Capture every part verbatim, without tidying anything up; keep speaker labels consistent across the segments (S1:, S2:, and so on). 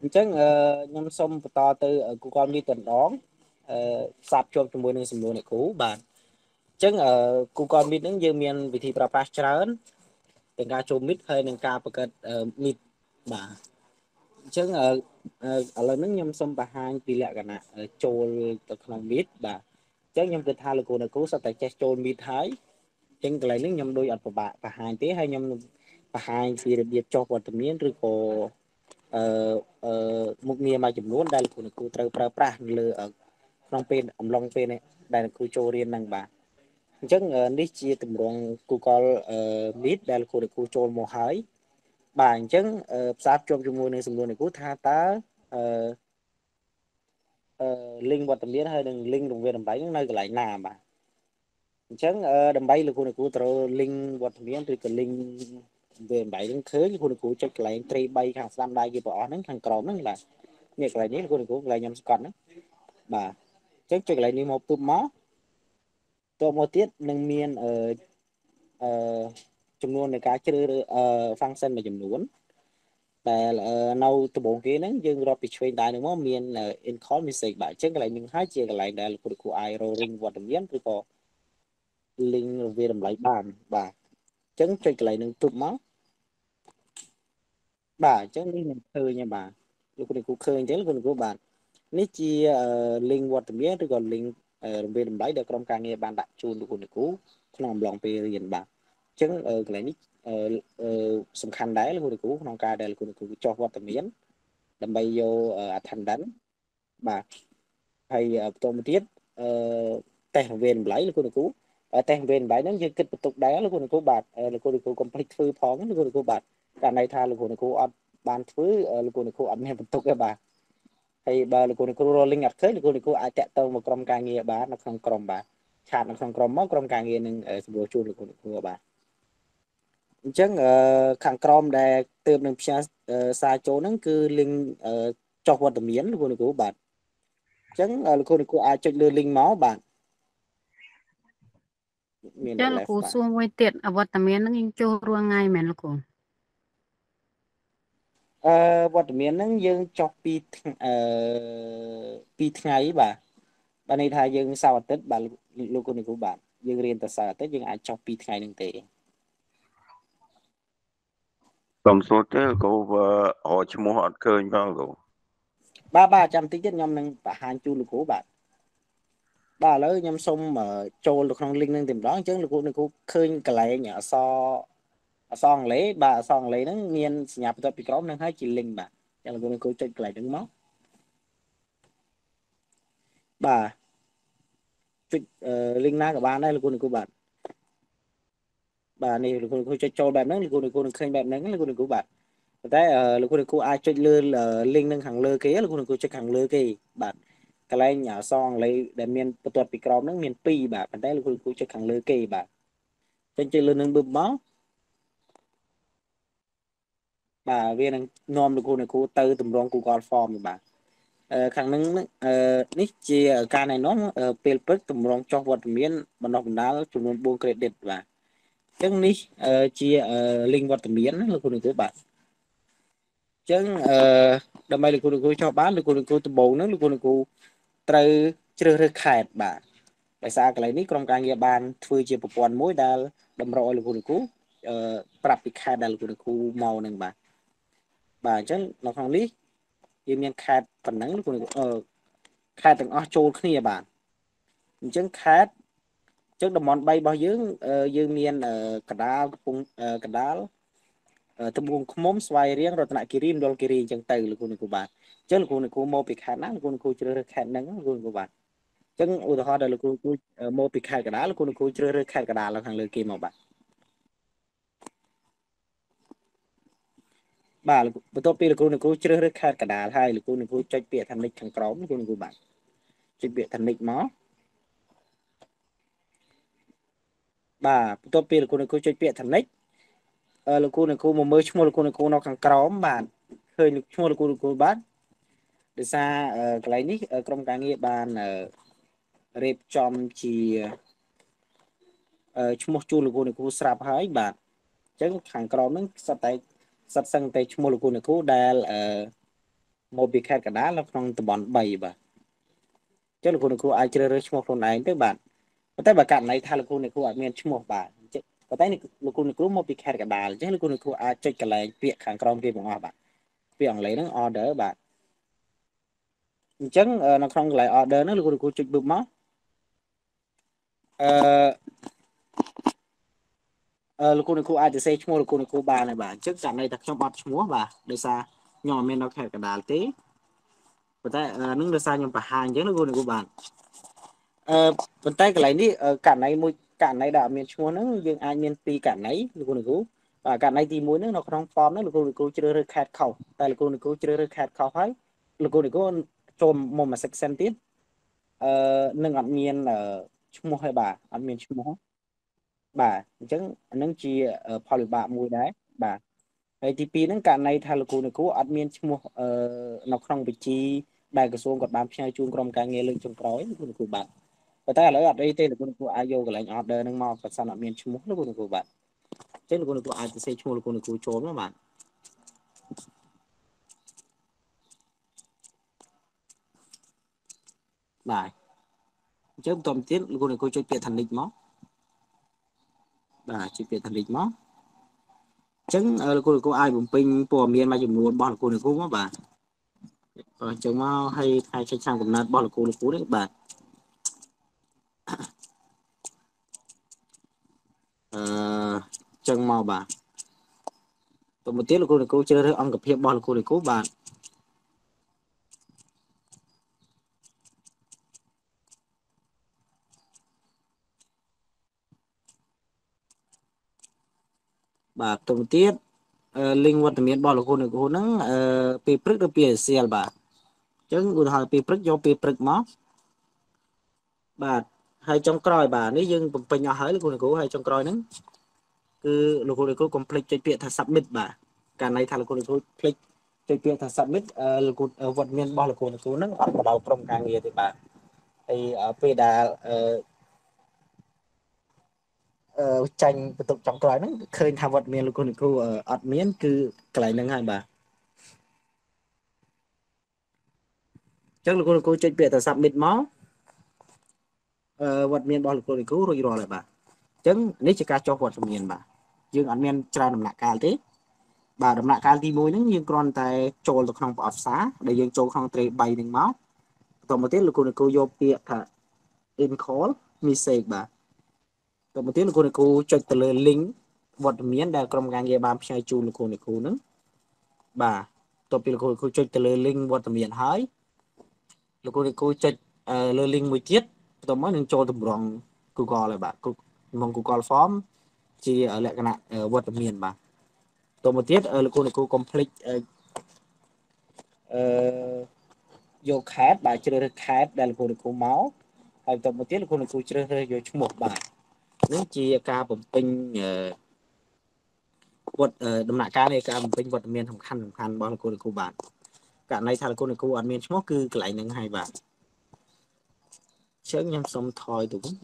S1: Chẳng nhằm xong to từ của con đi tuần đó sạp cho cho môi nâng xâm này cũ bạn chẳng ở của con biết những dương miền vị thị bà trơn tình ca chôm mít hay nâng ca bậc mít bà chẳng ở ở lần những nhằm xong bà hai tỷ lệ cả nè trôi từ không mít bà chẳng nhằm từ tha là cô này cũ sao tại chết trôi mít thái chẳng cái này những nhằm đôi ở bà bà hai tí hay nhằm bà hai thì biệt cho qua tầm miến rồi cô một nghề mà chủng luôn đây là của côត្រូវប្រើប្រាស់លើក្នុងពេលអំឡុងពេលនេះដែលគូចូលរៀននឹងបាទអញ្ចឹងនេះជាទម្រង់ Google Meet ដែលគូគូចូលមកហើយបាទអញ្ចឹងផ្សារភ្ជាប់ជាមួយនឹងសំណួរនេះគូថាតើអឺ link វត្តមានហើយនឹង link រង្វាន់តម្លៃនឹងនៅកន្លែងណាបាទអញ្ចឹងដើម្បីលោកគ្រូគ្រូត្រូវ link វត្តមានឬក៏ link វាតម្លៃនឹងឃើញលោកគ្រូចុចកន្លែងត្រីបីខាងស្ដាំដៃគេប្រអស់ហ្នឹងខាងក្រោមហ្នឹងបាទនេះកន្លែងនេះលោកគ្រូកន្លែងខ្ញុំស្កត់ហ្នឹងបាទអញ្ចឹងចុចកន្លែងនេះមកពឹបមកតមកទៀតនឹងមានអឺអឺចំនួននៃការជ្រើសរើសអឺ function មួយចំនួនដែលនៅដំបូងគេហ្នឹងយើងរកពីឆ្វេងដៃហ្នឹងមកមាន incall message បាទអញ្ចឹងកន្លែងនេះហើយជាកន្លែងដែលលោកគ្រូអាចរក link វត្តមានឬក៏ link វាតម្លៃបានបាទអញ្ចឹងចុចកន្លែងនឹងទុបមកបាទអញ្ចឹងនេះនឹងឃើញហើយបាទលោកគ្រូឃើញអញ្ចឹងលោកគ្រូបាទនេះជា link វត្តមានឬក៏ link រង្វាន់តម្លៃដែលក្រុមការងារបានដាក់ជូនលោកគ្រូក្នុងអំឡុងពេលរៀនបាទអញ្ចឹងកន្លែងនេះសំខាន់ដែរលោកគ្រូក្នុងការដែលលោកគ្រូចុះវត្តមានដើម្បីយក attendance បាទហើយបន្តមកទៀតអឺតេស្តរង្វាន់តម្លៃលោកគ្រូតេស្តរង្វាន់តម្លៃហ្នឹងយើងគិតបន្ទុកដែរលោកគ្រូបាទលោកគ្រូកុំភ្លេចធ្វើផងលោកគ្រូបាទករណីថាលោកគ្រូអត់បានធ្វើលោកគ្រូអត់មានបន្ទុកទេបាទហើយបើលោកគ្រូរលីងអត់ឃើញលោកគ្រូអាចតាក់ទងមកក្រុមការងារបាននៅក្នុងក្រុមបាទឆាតនៅក្នុងក្រុមមកក្រុមការងារនឹងសម្រួលជូនលោកគ្រូបាទអញ្ចឹងខាងក្រមដែលទើបនឹងផ្សាយសារចូលហ្នឹងគឺ link ចុះវត្តមានលោកគ្រូបាទអញ្ចឹងលោកគ្រូអាចចុចលើ link មកបាទមានតែ left បាទ
S2: សួរមួយទៀតអវត្តមានហ្នឹងយើងចូលរួចថ្ងៃមែនលោកគ្រូ
S1: អឺវត្តមានហ្នឹងយើងចុះពីអឺពីថ្ងៃបាទបាទន័យថាយើងសៅរ៍អាទិត្យបាទលោកគ្រូបាទយើងរៀនតែសៅរ៍អាទិត្យយើងអាចចុះពីថ្ងៃហ្នឹងទេ
S3: ខ្ញុំសួរទេគ្រូរកឈ្មោះអត់ឃើញផងគ្រូ
S1: បាទបាទចាំតិចទៀតខ្ញុំនឹងបង្ហាញជូនលោកគ្រូបាទបាទឥឡូវខ្ញុំសុំចូលទៅក្នុង link ហ្នឹងតែម្ដងអញ្ចឹងលោកគ្រូលោកគ្រូឃើញកន្លែងអក្សរអក្សរអង់គ្លេសបាទអក្សរអង់គ្លេសហ្នឹងមានសញ្ញាបន្ទាត់ពីក្រោមហ្នឹងហើយជា link បាទអញ្ចឹងលោកគ្រូចុចកន្លែងហ្នឹងមកបាទចុច link ណាក៏បានដែរលោកគ្រូលោកគ្រូបាទបាទនេះលោកគ្រូចុចចូលបែបហ្នឹងលោកគ្រូលោកគ្រូនឹងឃើញបែបហ្នឹងលោកគ្រូលោកគ្រូបាទប៉ុន្តែលោកគ្រូលោកគ្រូអាចចុចលើ link ហ្នឹងខាងលើគេលោកគ្រូលោកគ្រូចុចខាងលើគេបាទកន្លែងអក្សរអង់គ្លេសដែលមានបន្ទាត់ពីក្រោមហ្នឹងមានពីរបាទប៉ុន្តែលោកគ្រូលោកគ្រូចុចខាងលើគេបាទចុចចុចលើនឹងបឹបមកបាទវានឹងនាំលោកគ្រូលោកគ្រូទៅតម្រង Google Form បាទខាងហ្នឹងនេះជាការណែនាំពេលព្រឹកតម្រងចុះវត្តមានបណ្ដុះបណ្ដាលចំនួនbốn credit បាទអញ្ចឹងនេះជា link វត្តមានលោកគ្រូលោកគ្រូបាទអញ្ចឹងដើម្បីលោកគ្រូលោកគ្រូចុះបានលោកគ្រូលោកគ្រូដំបូងហ្នឹងលោកគ្រូលោកគ្រូត្រូវជ្រើសរើសខេត្តបាទដោយសារកន្លែងនេះក្រុមការងារបានធ្វើជាប្រព័ន្ធមួយដែលតម្រូវឲ្យលោកគ្រូលោកគ្រូប្រាប់ពីខេត្តដែលលោកគ្រូលោកគ្រូមកហ្នឹងបាទបាទអញ្ចឹងនៅក្នុងនេះយើងមានខេត្តប៉ុណ្ណឹងលោកគ្រូខេត្តទាំងអស់ចូលគ្នាបាទអញ្ចឹងខេត្តអញ្ចឹងតំបន់បីរបស់យើងយើងមានកដាលកំពង់កដាលត្បូងឃ្មុំស្វាយរៀងរតនគិរីមណ្ឌលគិរីអញ្ចឹងទៅលោកគ្រូលោកគ្រូបាទអញ្ចឹងលោកគ្រូលោកគ្រូមកពីខេត្តណាលោកគ្រូលោកគ្រូជ្រើសរើសខេត្តហ្នឹងលោកគ្រូលោកគ្រូបាទអញ្ចឹងឧទាហរណ៍ដល់លោកគ្រូលោកគ្រូមកពីខេត្តកដាលលោកគ្រូលោកគ្រូជ្រើសរើសខេត្តកដាលនៅខាងលើគេមកបាទបាទបន្ទាប់ពីលោកគ្រូលោកគ្រូជ្រើសរើសខេត្តកដាលហើយលោកគ្រូលោកគ្រូចុចពាក្យថានិចខាងក្រោមលោកគ្រូលោកគ្រូបាទចុចពាក្យថានិចមកបាទបន្ទាប់ពីលោកគ្រូលោកគ្រូចុចពាក្យថានិចលោកគ្រូលោកគ្រូមកមើលឈ្មោះលោកគ្រូលោកគ្រូនៅខាងក្រោមបាទឃើញឈ្មោះលោកគ្រូលោកគ្រូបាទដោយសារកន្លែងនេះក្រុមការងារបានរៀបចំជាឈ្មោះជួលលោកគ្រូលោកគ្រូស្រាប់ហើយបាទអញ្ចឹងខាងក្រោមហ្នឹងសិតតែសិតសឹងតែឈ្មោះលោកគ្រូលោកគ្រូដែល một bị khét cả đá là trong tầm bón bảy bà chứ là cô này cô ai chơi rơi chung một này tới bạn có tay bà cạn này thay là cô này cô ai miền chung một bà có tay này là cô này cô một bị khét cả đá chứ là cô này cô ai chơi cái này việc hàng trong kia của bạn việc lấy nó order bạn chẳng nó không lại order nó là cô này cô chơi bự máu là cô này cô aiจะ say ឈ្មោះ là cô này cô បានហើយបាទអញ្ចឹងចាំន័យថាខ្ញុំអត់ឈ្មោះបាទដោយសារខ្ញុំអត់មាននៅខេត្តកណ្ដាលទេប៉ុន្តែនឹងដោយសារខ្ញុំបង្ហាញអញ្ចឹងលោកគ្រូបានអឺប៉ុន្តែកន្លែងនេះករណីមួយករណីដែលអត់មានឈ្មោះហ្នឹងយើងអាចមានពីរករណីលោកគ្រូបាទករណីទីមួយហ្នឹងនៅក្នុង form ហ្នឹងលោកគ្រូជ្រើសរើសខេត្តខុសតែលោកគ្រូជ្រើសរើសខេត្តខុសហើយលោកគ្រូចូលមកមួយ section ទៀតអឺនឹងអត់មានឈ្មោះហើយបាទអត់មានឈ្មោះបាទអញ្ចឹងអានឹងជាផលវិបាកមួយដែរបាទហើយទីពីរហ្នឹងករណីថាលោកគ្រូអ្នកគ្រូអត់មានឈ្មោះអឺនៅក្នុងវិជីដែលក្រសួងគាត់បានផ្ញើជូនក្រុមការងារលើកចុងក្រោយលោកគ្រូអ្នកគ្រូបាទប៉ុន្តែឥឡូវអត់អីទេលោកគ្រូអ្នកគ្រូអាចយកកន្លែង order ហ្នឹងមកបើសិនអត់មានឈ្មោះលោកគ្រូអ្នកគ្រូបាទអញ្ចឹងលោកគ្រូអ្នកគ្រូអាចសរសេរឈ្មោះលោកគ្រូអ្នកគ្រូចូលមកបាទបាទអញ្ចឹងបន្តទៀតលោកគ្រូអ្នកគ្រូចុចពាក្យថានិចមកបាទចុចពាក្យថានិចមកអញ្ចឹងលោកគ្រូអ្នកគ្រូអាចបំពេញព័ត៌មានមួយចំនួនរបស់លោកគ្រូអ្នកគ្រូមកបាទអញ្ចឹងមកឲ្យថ្ងៃចែកឆ្នាំកំណើតរបស់លោកគ្រូលោកគ្រូនេះបាទអឺចឹងមកបាទទៅមកទៀតលោកគ្រូលោកគ្រូជ្រើសរើសអង្គភាពរបស់លោកគ្រូលោកគ្រូបាទបាទទៅមកទៀតលីងវត្តមានរបស់លោកគ្រូលោកគ្រូហ្នឹងអឺពេលព្រឹកឬពេលរសៀលបាទអញ្ចឹងឧទាហរណ៍ពេលព្រឹកយកពេលព្រឹកមកបាទហើយចុងក្រោយបាទនេះយើងបំពេញអស់ហើយលោកគ្រូលោកគ្រូហើយចុងក្រោយហ្នឹងគឺលោកគ្រូលោកគ្រូកុំភ្លេចចុចពាក្យថា submit បាទករណីថាលោកគ្រូលោកគ្រូភ្លេចចុចពាក្យថា submit លោកគ្រូវត្តមានរបស់លោកគ្រូលោកគ្រូហ្នឹងអត់មកដល់ក្រុមការងារទេបាទហើយពេលដែលអឺអឺចាញ់បន្ទុកចុងក្រោយហ្នឹងឃើញថាវត្តមានលោកគ្រូលោកគ្រូអត់មានគឺកន្លែងហ្នឹងហើយបាទអញ្ចឹងលោកគ្រូលោកគ្រូចុចពាក្យថា submit មកអឺវត្តមានរបស់លោកគ្រូលោកគ្រូរួចរាល់ហើយបាទអញ្ចឹងនេះជាការចុះវត្តមានបាទយើងអត់មានច្រើនដំណាក់កាលទេបាទដំណាក់កាលទីមួយហ្នឹងយើងគ្រាន់តែចូលទៅក្នុងប្រអប់សារដែលយើងចូលក្នុង tray បីហ្នឹងមកបន្តមកទៀតលោកគ្រូលោកគ្រូយកពាក្យថា in-call message បាទបន្តមកទៀតលោកគ្រូលោកគ្រូចុចទៅលើ link វត្តមានដែលក្រុមការងារបានផ្សាយជូនលោកគ្រូលោកគ្រូហ្នឹងបាទតទៅពីលោកគ្រូលោកគ្រូចុចទៅលើ link វត្តមានហើយលោកគ្រូលោកគ្រូចុចលើ link មួយទៀតបន្តមកនឹងចូលតម្រង់ Google ហើយបាទក្នុង Google Form ជាលក្ខណៈវត្តមានបាទតមកទៀតលោកគ្រូលោកគ្រូ complete អឺយកខេតបាទជ្រើសរើសខេតដែលលោកគ្រូលោកគ្រូមកហើយតមកទៀតលោកគ្រូលោកគ្រូជ្រើសរើសយកឈ្មោះបាទនេះជាការបំពេញវត្តដំណាក់កាលនៃការបំពេញវត្តមានសំខាន់សំខាន់របស់លោកគ្រូលោកគ្រូបាទករណីថាលោកគ្រូលោកគ្រូអត់មានឈ្មោះគឺកន្លែងហ្នឹងហើយបាទជើងខ្ញុំសុំថយទៅវិញ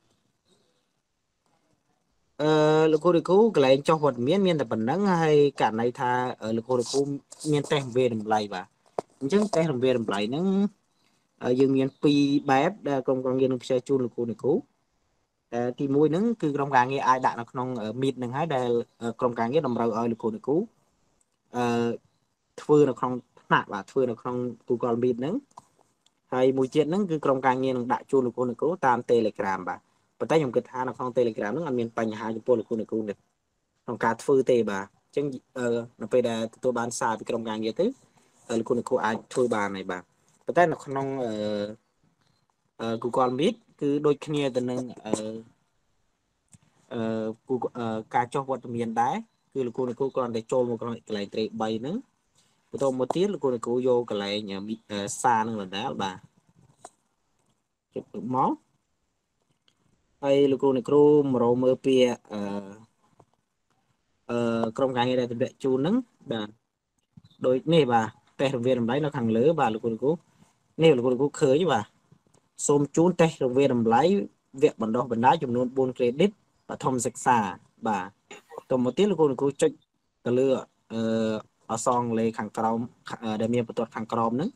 S1: អឺលោកគ្រូលោកគ្រូកន្លែងចុះវត្តមានមានតែប៉ុណ្្នឹងហើយករណីថាលោកគ្រូលោកគ្រូមានតេស្តវេតម្លៃបាទអញ្ចឹងតេស្តវេតម្លៃហ្នឹងយើងមានពីរបែបដែលក្រុមការងារនឹងផ្សាយជូនលោកគ្រូលោកគ្រូតែទីមួយហ្នឹងគឺក្រុមការងារអាចដាក់នៅក្នុង Meet ហ្នឹងហើយដែលក្រុមការងារតម្រូវឲ្យលោកគ្រូលោកគ្រូអឺធ្វើនៅក្នុងថ្នាក់បាទធ្វើនៅក្នុង Google Meet ហ្នឹងហើយមួយទៀតហ្នឹងគឺក្រុមការងារនឹងដាក់ជូនលោកគ្រូលោកគ្រូតាម Telegram បាទប៉ុន្តែខ្ញុំគិតថានៅក្នុង Telegram ហ្នឹងអត់មានបញ្ហាចំពោះលោកគ្រូលោកគ្រូនេះក្នុងការធ្វើទេបាទអញ្ចឹងនៅពេលដែលទទួលបានសារពីក្រុមការងារទៅលោកគ្រូលោកគ្រូអាចធ្វើបានហើយបាទប៉ុន្តែនៅក្នុងអឺ Google Meet គឺដូចគ្នាទៅនឹងអឺអឺការចុះវត្តមានដែរគឺលោកគ្រូលោកគ្រូគ្រាន់តែចូលមកកន្លែង tray បីហ្នឹងបន្តមកទៀតលោកគ្រូលោកគ្រូយកកន្លែងសារនឹងដដែលបាទចុចមកហើយលោកគ្រូលោកគ្រូមករមើលពាក្យអឺអឺក្រុមការងារដែលតម្រាក់ជូនហ្នឹងបាទដូចនេះបាទតេស្តរង្វាលតម្លៃនៅខាងលើបាទលោកគ្រូលោកគ្រូនេះលោកគ្រូលោកគ្រូឃើញបាទសូមជូនតេស្តរង្វាលតម្លៃវគ្គបណ្ដុះបណ្ដាលចំនួនបួន credit បឋមសិក្សាបាទតមកទៀតលោកគ្រូលោកគ្រូចុចទៅលើអឺអសងលេខាងក្រោមដែលមានបន្ទាត់ខាងក្រោមហ្នឹង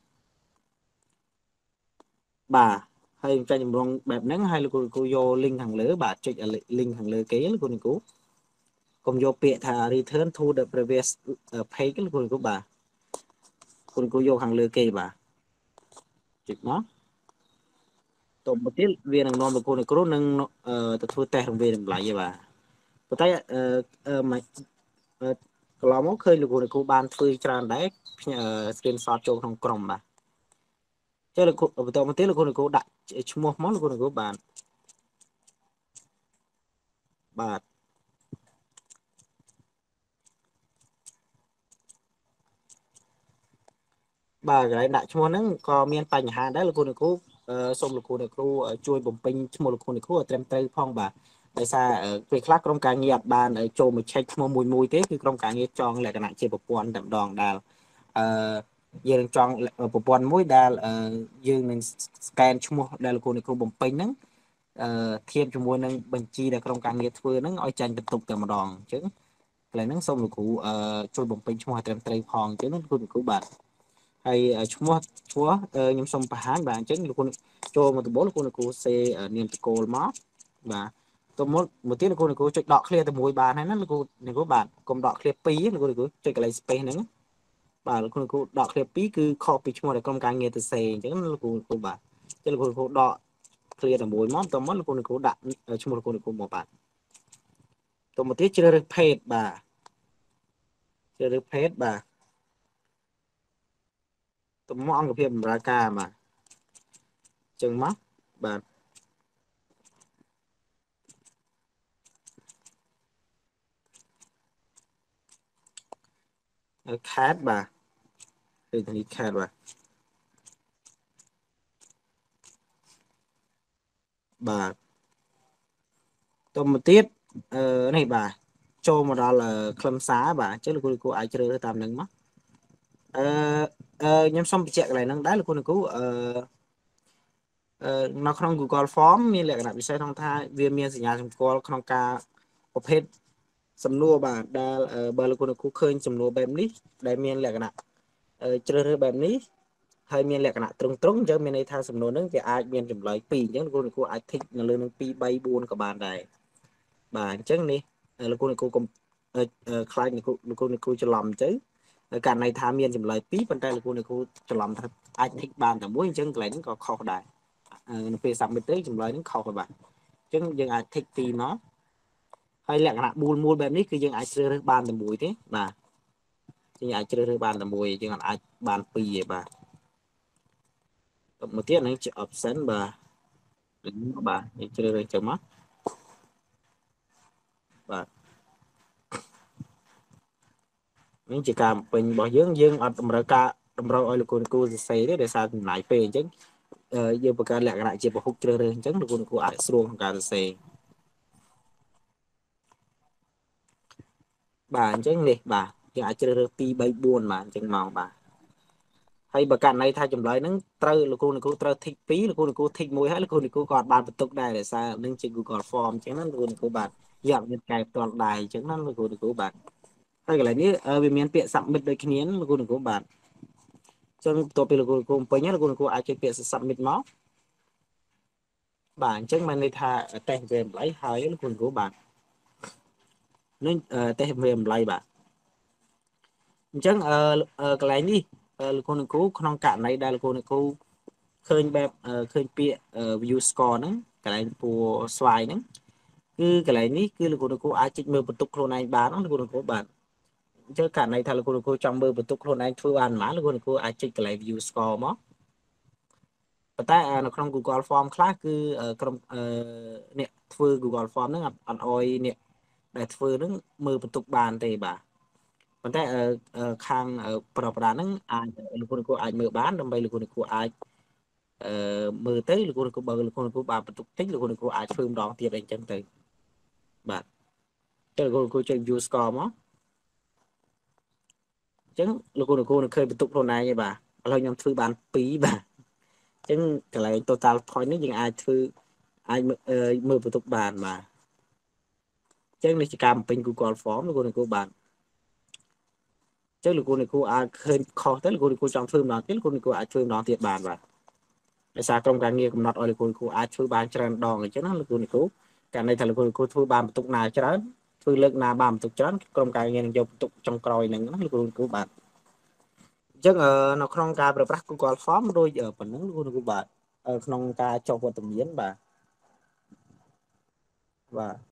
S1: បាទហើយចាញ់ចម្រងបែបហ្នឹងហើយលោកគ្រូយក link ខាងលើបាទចុច link ខាងលើគេលោកគ្រូកុំយកពាក្យថា return to the previous page លោកគ្រូបាទលោកគ្រូយកខាងលើគេបាទចុចមកតបមកទៀតវានឹងនាំលោកគ្រូគ្រូនឹងទៅធ្វើតេស្តរង្វេតម្លៃទេបាទប៉ុន្តែអឺមិនកន្លងមកឃើញលោកគ្រូគ្រូបានធ្វើច្រើនដែរscreenshot ចូលក្នុងក្រុមបាទចុះលោកគ្រូបន្តមកទៀតលោកគ្រូគ្រូដាក់ឈ្មោះមកលោកគ្រូគ្រូបានបាទបាទកន្លែងដាក់ឈ្មោះហ្នឹងក៏មានបញ្ហាដែរលោកគ្រូគ្រូសូមលោកគ្រូគ្រូជួយបំពេញឈ្មោះលោកគ្រូគ្រូឲ្យត្រឹមត្រូវផងបាទដោយសារពេលខ្លះក្រុមការងារអត់បានចូលមក check ឈ្មោះមួយមួយទេគឺក្រុមការងារចងលក្ខណៈជាប្រព័ន្ធតែម្ដងដែលអឺយើងចង់ប្រព័ន្ធមួយដែលយើងនឹង scan ឈ្មោះដែលលោកគ្រូគ្រូបំពេញហ្នឹងអឺធៀបជាមួយនឹងបញ្ជីដែលក្រុមការងារធ្វើហ្នឹងឲ្យចាញ់បន្ទុកតែម្ដងអញ្ចឹងកន្លែងហ្នឹងសូមលោកគ្រូអឺជួយបំពេញឈ្មោះឲ្យត្រឹមត្រូវផងអញ្ចឹងលោកគ្រូគ្រូបាទហើយឈ្មោះឈ្មោះខ្ញុំសូមបង្ហាញបាទអញ្ចឹងលោកគ្រូចូលមកដំបូងលោកគ្រូគ្រូសេនាមតកូលមកបាទទៅមកមកទៀតលោកគ្រូគ្រូចុចដក clear តែមួយបានហើយណាលោកគ្រូលោកគ្រូបាទកុំដក clear ពីរលោកគ្រូគ្រូចុចកន្លែង space ហ្នឹងបាទលោកគ្រូគ្រូដក clear ពីរគឺខុសពីឈ្មោះដែលក្រុមការងារទៅសេអញ្ចឹងលោកគ្រូគ្រូបាទអញ្ចឹងលោកគ្រូគ្រូដក clear តែមួយមកតមកលោកគ្រូគ្រូដាក់ឈ្មោះលោកគ្រូគ្រូមកបាទទៅមកទៀតជ្រើសរើស page បាទជ្រើសរើស page បាទទៅមកអង្គភាពបម្រើការបាទចឹងមកបាទខេតបាទគឺនេះខេតបាទបាទតមកទៀតអឺនេះបាទចូលមកដល់ខ្លឹមសារបាទអញ្ចឹងលោកគ្រូគ្រូអាចជ្រើសរើសតាមហ្នឹងមកអឺខ្ញុំសូមបញ្ជាក់កន្លែងហ្នឹងដែរលោកគ្រូគ្រូអឺនៅក្នុង Google Form មានលក្ខណៈពិសេសក្នុងថាវាមានសញ្ញាសម្គាល់ក្នុងការប្រភេទសំណួរបាទដែលបើលោកគ្រូឃើញសំណួរបែបនេះដែលមានលក្ខណៈជ្រើសរើសបែបនេះហើយមានលក្ខណៈត្រង់ត្រង់អញ្ចឹងមានន័យថាសំណួរហ្នឹងវាអាចមានចម្លើយពីរអញ្ចឹងលោកគ្រូអាចធីកនៅលើនឹងពីរ បី បួនក៏បានដែរបាទអញ្ចឹងនេះលោកគ្រូកុំខ្លាចលោកគ្រូលោកគ្រូច្រឡំទៅករណីថាមានចម្លើយពីរប៉ុន្តែលោកគ្រូលោកគ្រូច្រឡំថាអាចធីកបានតែមួយអញ្ចឹងកន្លែងហ្នឹងក៏ខុសដែរនៅពេល submit ទៅចម្លើយហ្នឹងខុសទៅបាទអញ្ចឹងយើងអាចធីកពីរមកហើយលក្ខណៈមូលមូលបែបនេះគឺយើងអាចជ្រើសរើសបានតែមួយទេបាទយើងអាចជ្រើសរើសបានតែមួយយើងអាចបានពីរទេបាទមកទៀតហ្នឹងជា option បាទបាទយើងជ្រើសរើសចូលមកបាទនេះជាការបំពេញរបស់យើងយើងអត់តម្រូវការតម្រូវឲ្យលោកគ្រូគ្រូសរសេរទេដោយសារចំណាយពេលអញ្ចឹងយើងបង្កើតលក្ខណៈជាពហុជ្រើសរើសអញ្ចឹងលោកគ្រូគ្រូអាចស្រួលក្នុងការសរសេរបាទអញ្ចឹងនេះបាទយើងអាចជ្រើសរើសពីរ បី បួនបាទអញ្ចឹងមកបាទហើយបើករណីថាចម្លើយហ្នឹងត្រូវលោកគ្រូលោកគ្រូត្រូវធីកពីរលោកគ្រូលោកគ្រូធីកមួយហើយលោកគ្រូលោកគ្រូក៏អត់បានបន្ទុកដែរដោយសារនឹងជា Google Form អញ្ចឹងណាលោកគ្រូលោកគ្រូបាទយើងអត់មានកែផ្ទាល់ដែរអញ្ចឹងណាលោកគ្រូលោកគ្រូបាទហើយកន្លែងនេះវាមានពាក្យ submit ដូចគ្នាលោកគ្រូលោកគ្រូបាទចឹងបន្ទាប់ពីលោកគ្រូលោកគ្រូពេញលោកគ្រូលោកគ្រូអាចចុចពាក្យ submit មកបាទអញ្ចឹងមានន័យថាតេស្តវាតម្លៃហើយលោកគ្រូលោកគ្រូបាទនឹងតេស្តវាតម្លៃបាទអញ្ចឹងកន្លែងនេះលោកគ្រូលោកគ្រូក្នុងករណីដែលលោកគ្រូលោកគ្រូឃើញបែបឃើញពាក្យ view score ហ្នឹងកន្លែងពណ៌ស្វាយហ្នឹងគឺកន្លែងនេះគឺលោកគ្រូលោកគ្រូអាចចុចមើលបន្ទុកខ្លួនឯងបានលោកគ្រូលោកគ្រូបាទអញ្ចឹងករណីថាលោកគ្រូលោកគ្រូចង់មើលបន្ទុកខ្លួនឯងធ្វើបានប៉ុន្មានលោកគ្រូលោកគ្រូអាចចុចកន្លែង view score មកប៉ុន្តែនៅក្នុង Google Form ខ្លះគឺក្រុមអ្នកធ្វើ Google Form ហ្នឹងអត់អោយអ្នកដែលធ្វើហ្នឹងមើលបន្ទុកបានទេបាទប៉ុន្តែខាងប្រប្រដាហ្នឹងអាចលោកគ្រូលោកគ្រូអាចមើលបានដើម្បីលោកគ្រូលោកគ្រូអាចអឺមើលទៅលោកគ្រូលោកគ្រូបើលោកគ្រូលោកគ្រូបានបន្ទុកតិចលោកគ្រូលោកគ្រូអាចធ្វើម្ដងទៀតអីចឹងទៅបាទតែលោកគ្រូលោកគ្រូចុច view score មកអញ្ចឹងលោកគ្រូលោកគ្រូនឹងឃើញបន្ទុកខ្លួនឯងទេបាទឥឡូវខ្ញុំធ្វើបានពីរបាទអញ្ចឹងកន្លែង total point នេះយើងអាចធ្វើអាចមើលបន្ទុកបានបាទអញ្ចឹងនេះជាការបំពេញ Google Form លោកគ្រូលោកគ្រូបាទ chứ là cô này cô ai khơi khó tới là cô này cô trong phim nào tới là cô này cô ai phim đó thiệt bàn và để xa trong cái nghe cũng nọt ở là cô này cô ai phim bàn tràn đòn rồi chứ nó là cô này cô cái này thật là cô này cô phim bàn một tục nào cho đó phim lực nào bàn một tục cho trong cái nghe dùng tục trong còi này nó là cô này cô bạn chứ ở nó không cái bờ bắc Google Form đôi giờ phần nó cô này cô bạn ở không cái cho vật tầm biến bà và